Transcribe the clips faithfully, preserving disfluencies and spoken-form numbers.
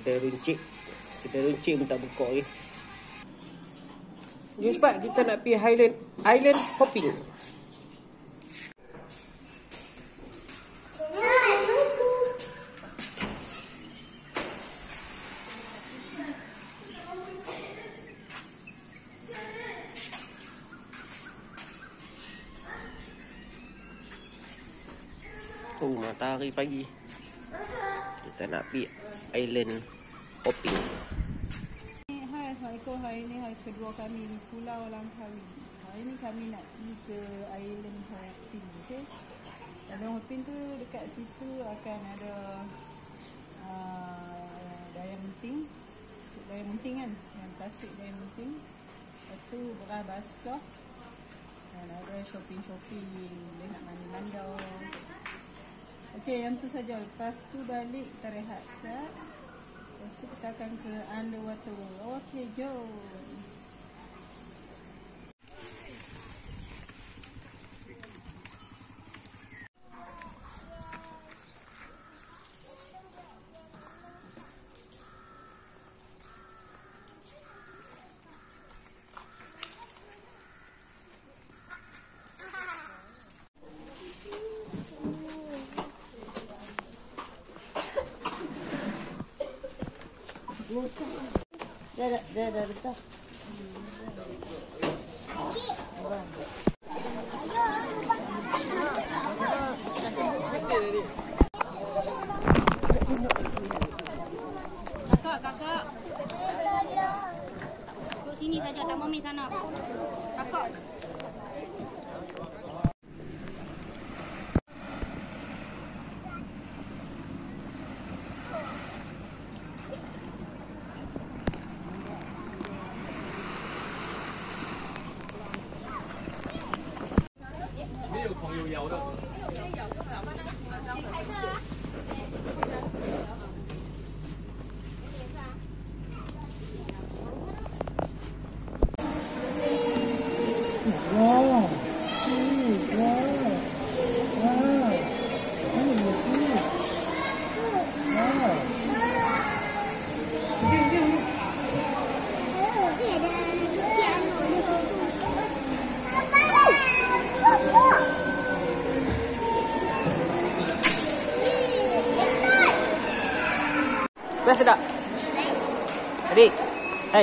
Kedai runcit. Kedai runcit pun tak buka lagi. Jom cepat, kita nak pergi Highland Island hopping. Oh, matahari pagi. Kita nak pergi Island hopping. Hai, Assalamualaikum. Hari ini hari kedua kami di Pulau Langkawi. Hari ini kami nak pergi ke Island hopping. Okay? Island hopping tu dekat situ akan ada uh, daya menting. Daya menting kan? Yang tasik daya menting. Lepas tu beras basah. Dan ada shopping-shopping. Boleh nak mandi-mandau. Okey, yang tu saja. Lepas tu balik kita rehat sekejap. Lepas tu kita akan ke underwater world. Okey, jom. Dah dah dah dah letak. Kakak, kakak. Duduk sini saja, tak mau main sana. Kakak. Best tak? Adik. Hai.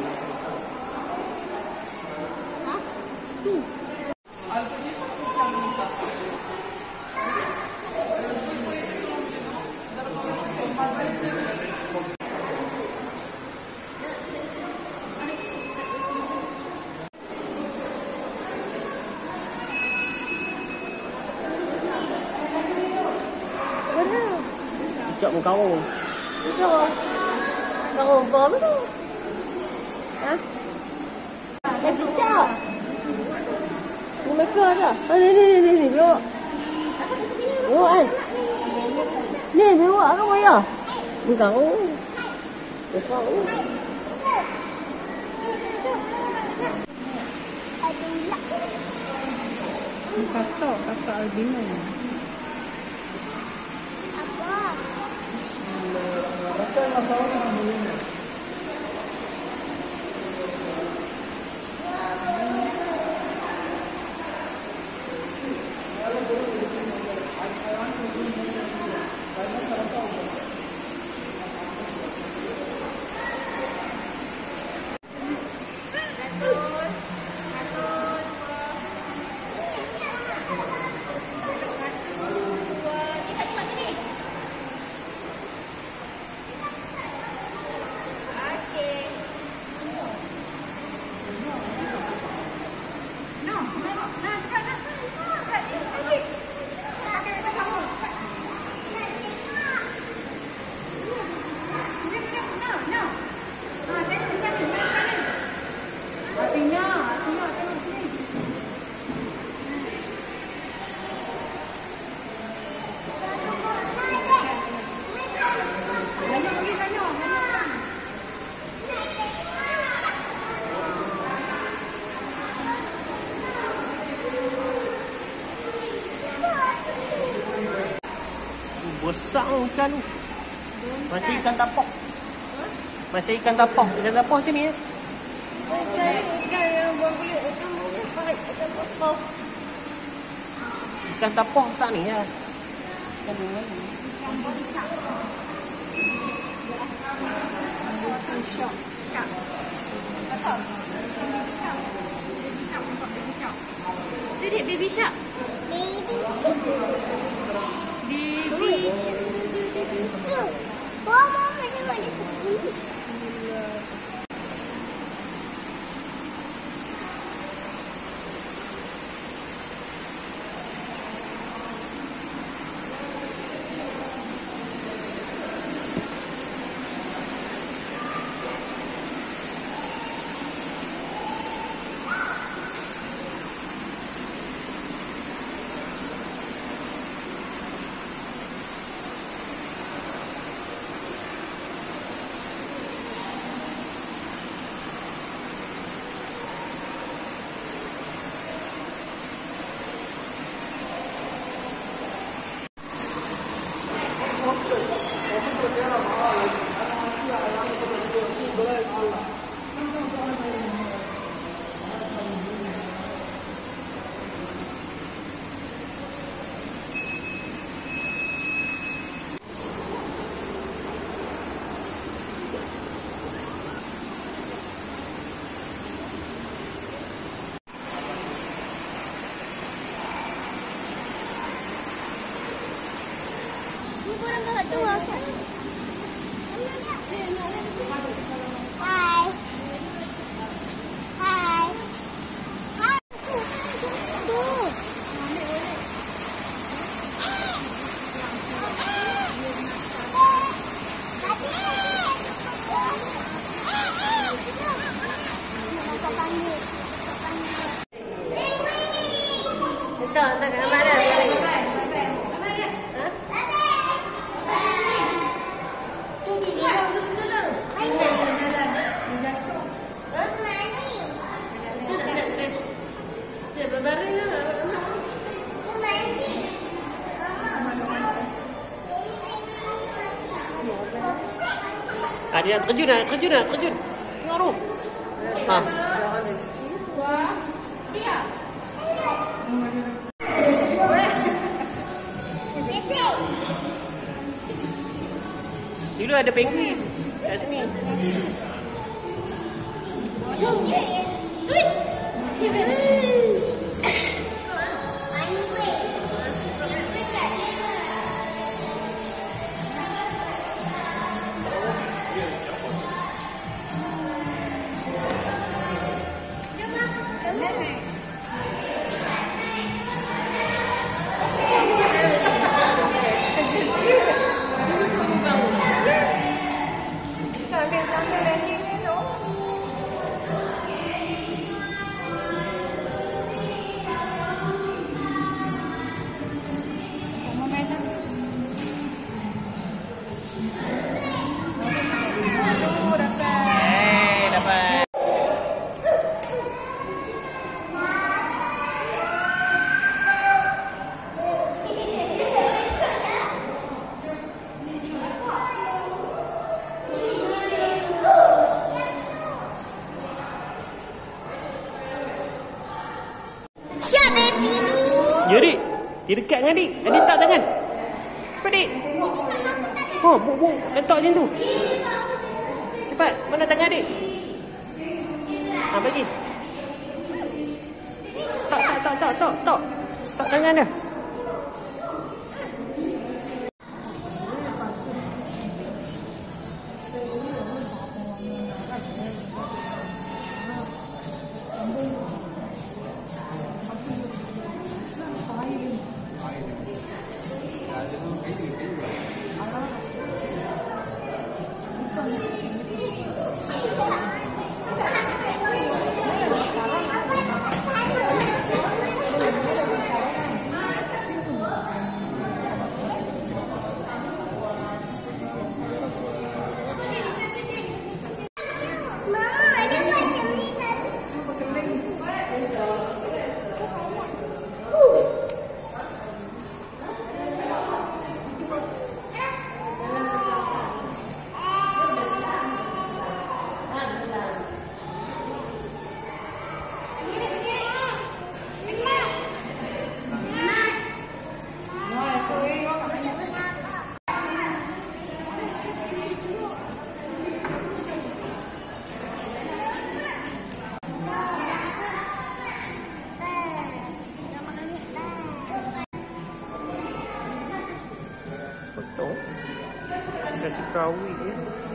Cok mau kau. Betul. Kau apa tu? Ha? Yang cicak. Ni mereka dah. Oh, ni ni ni ni. Bawa. Bawa kan? Ni bawa ke Maya? Ni kau. Kau. Kakak, kakak albino. Besar ikan tu. Macam ikan tapok. Macam ikan tapah. Ikan tapah macam ni ya. Ikan, ikan yang buang kulit. Ikan boleh pakai ikan tapah. Ikan tapah besar ni ya. Ikan mana? Shark. Jadi baby shark. Baby chicken. Baby Tuh. Wah, mama macam mana? Hai. Hai. Hai. Tuh. Entah, entah kat mana. Ah, dia nak terjun nak terjun nak terjun. Tengok tu. Ha. Dulu ada penguin kat sini. Jadi, dia dekat dengan adik. Adik letak tangan. Cepat, adik. Oh, buk, buk. Letak macam tu. Cepat. Mana tangan adik? Ha, bagi. Tak, tak, tak, tak, tak, tak. Tak tangan dah. Cacing kerawik ni.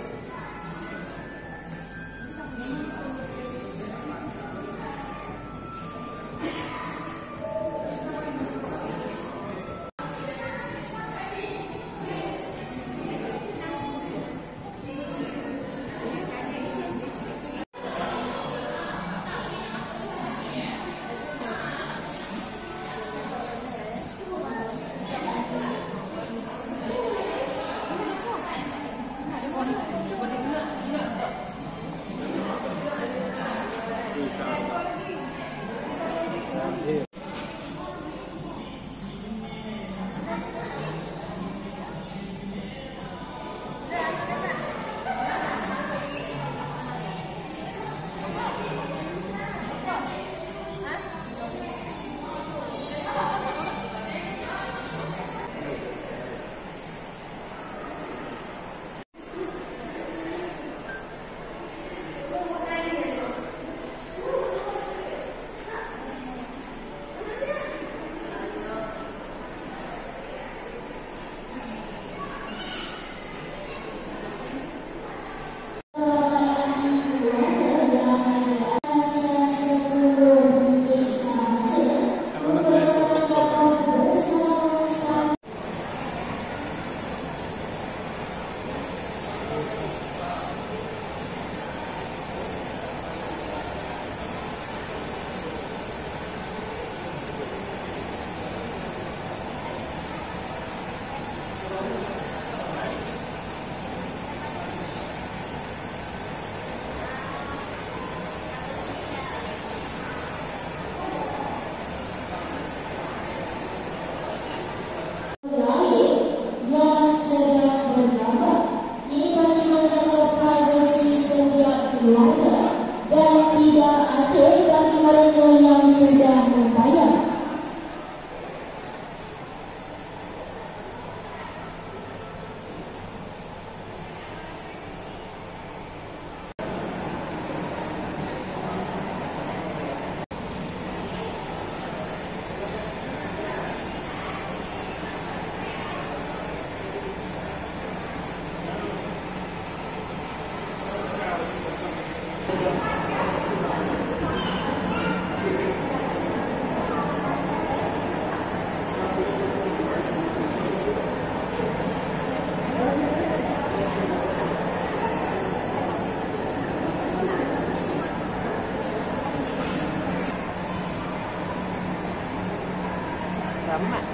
Ramai.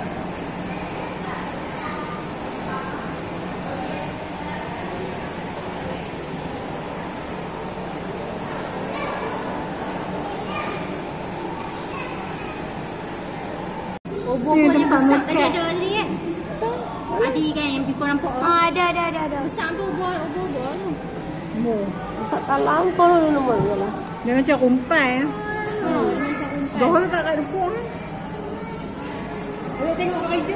Obor Ni yang tempat besar makan. tadi ada tadi kan? Tadi kan yang people nampak oh. Ah, ada, ada, ada, ada. Besar tu obor, obor-obor tu. Oh. Besar talang kau ni nama dia lah. Dia macam rumpai. Oh, ni macam umpan. Dah orang tak kat depan. Boleh tengok kerja.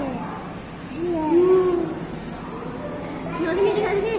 Tengok sini, tengok sini.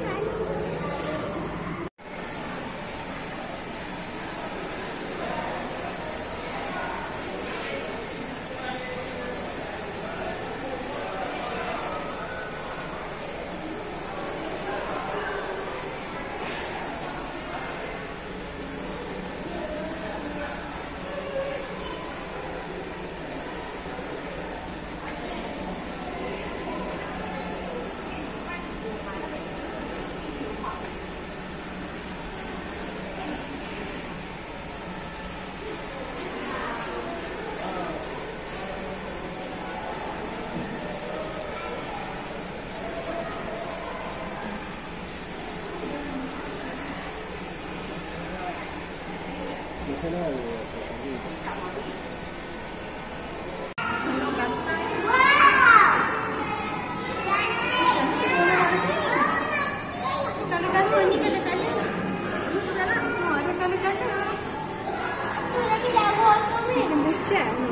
Kala-kala ni kala-kala. Ni salah. Oh, ada kala-kala. Tu lagi dah buat tu ni. Macam bucat ni.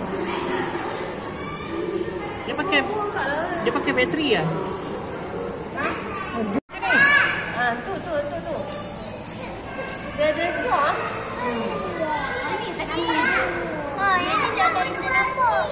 Dia pakai dia pakai bateri ah. Ah, tu tu tu tu. Dia dia kuat. Ini sakit. Ha, yang ni dah tak kita nampak.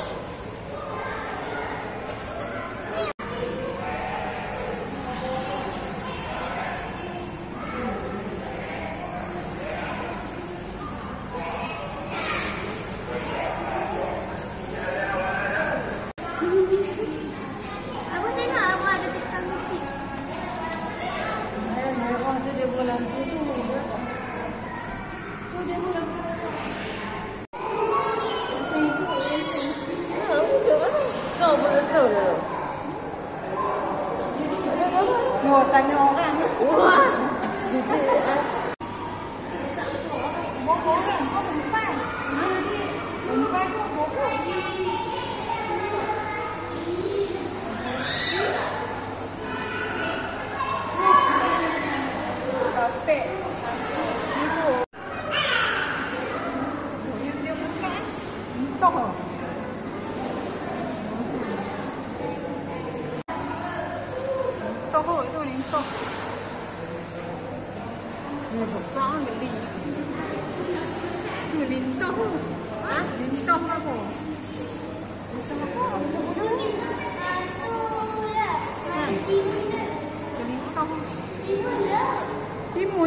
Oh, betul tu. Mau tanya orang. Wah. Gitu. Mau orang kau umpan. Umpan tu buku. Kapek. Ibu. Dia dia bukan. Entah. Entah tu ni entah. Ini besar geli. Ini lintah. Ha? Lintah apa? Lintah apa? Lintah. Timun.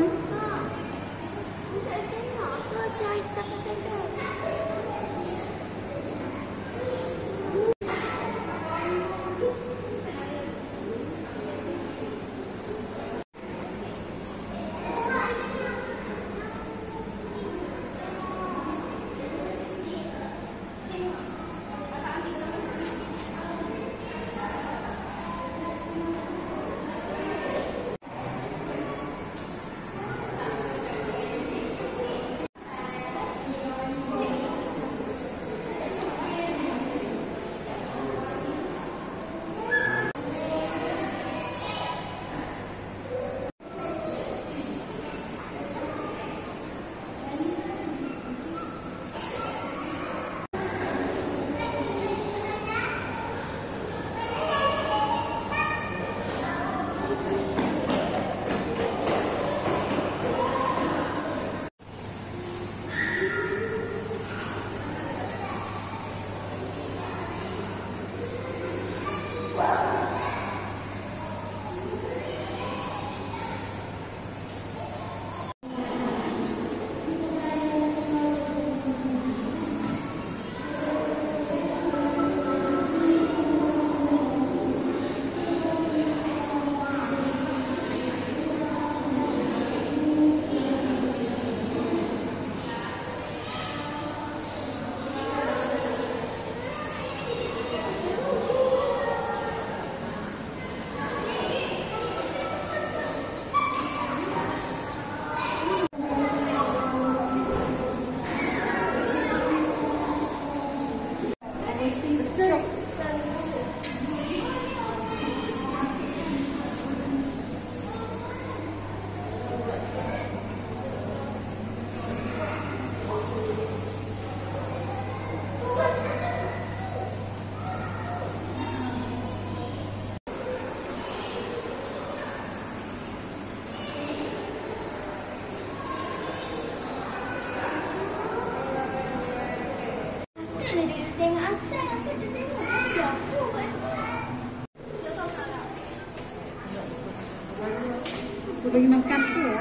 Aku bagi makan tu ya.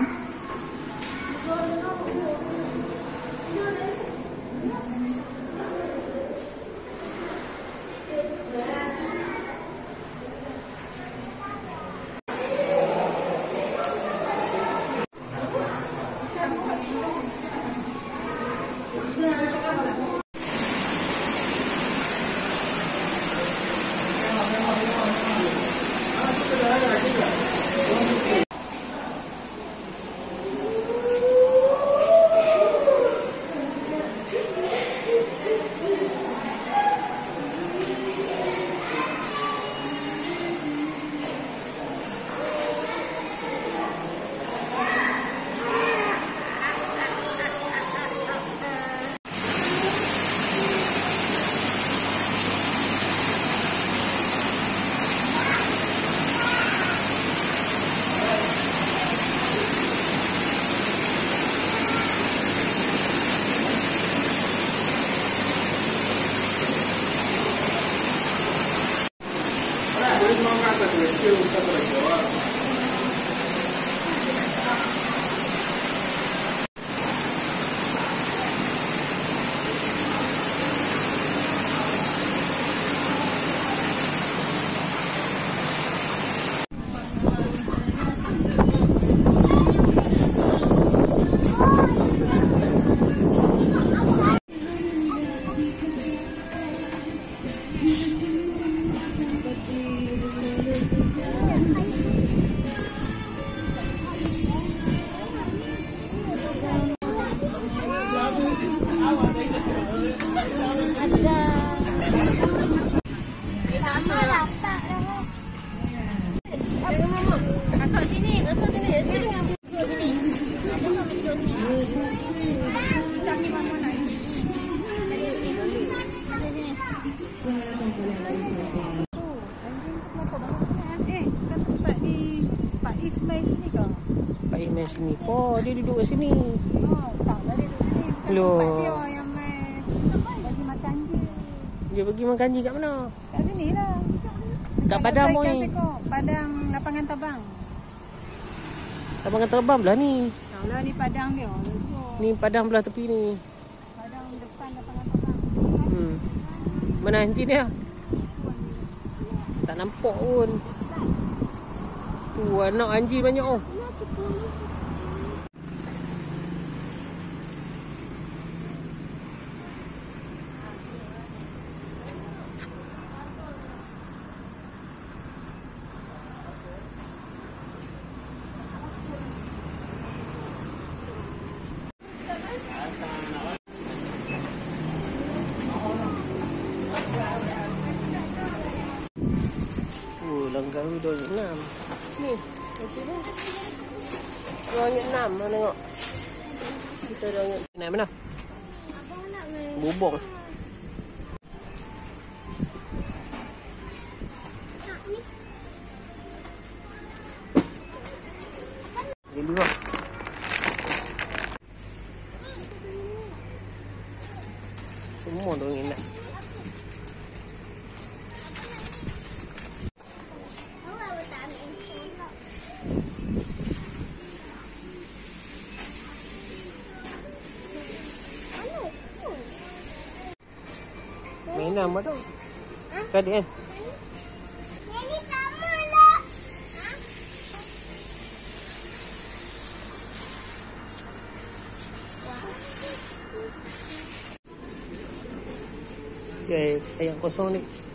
yang sini. Oh, dia duduk kat sini. Oh, tak lah dia duduk sini. Bukan Loh. tempat dia yang main bagi makan je. Dia pergi makan je kat mana? Kat sini lah. Kat padang Dekat boy. Seko. Padang lapangan terbang. Lapangan terbang belah ni. Tak lah ni padang dia. Tu. Ni padang belah tepi ni. Padang depan lapangan terbang. Hmm. Mana nanti dia? Tak nampak pun. Tu anak anjing banyak oh. Oh, langgar dua ringgit enam. Ni, macam ni. dua ringgit enam, mana tengok. Kita dua ringgit. Naik mana? Abang nak main. Bubong. Ni dua. Semua dua ringgit enam. Mainan apa tu? Tadi kan? Ini sama lah. Okay, ayam kosong ni.